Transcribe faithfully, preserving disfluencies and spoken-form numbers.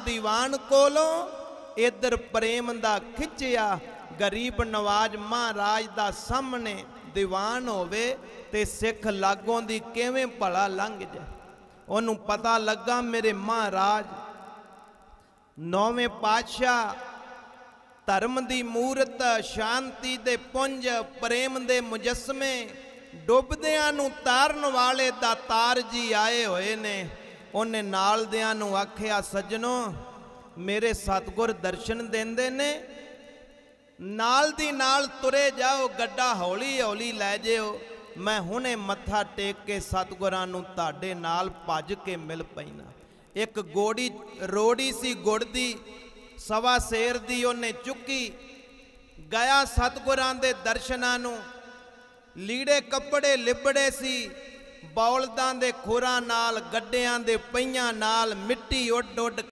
दीवान कोलों इधर प्रेम दा खिंचिया गरीब नवाज महाराज दा सामने दीवान होवे ते सिख लागों दी किवें भला लंघ जाए। ओनू पता लगा मेरे महाराज नौवें पातशाह धर्म दी मूरत शांति दे पुंज प्रेम दे मुजस्मे डुबदियां नू तारन वाले दातार जी आए होए ने। उन्हें नाल दियां नू आखिया सज्जनो मेरे सतगुर दर्शन देंदे ने नाल दी नाल तुरे जाओ गड्डा हौली हौली लै जाओ मैं हुणे मत्था टेक के सतगुरां नू ताडे नाल भज के मिल पैना। एक गोड़ी रोड़ी सी गुड़ दी सवा शेर दी उन्हें चुकी गया सतगुरां दे दर्शनां नू लीड़े कपड़े लिबड़े सी बौलदां दे खुरां नाल गड्डियां दे पईयां नाल मिट्टी उड उड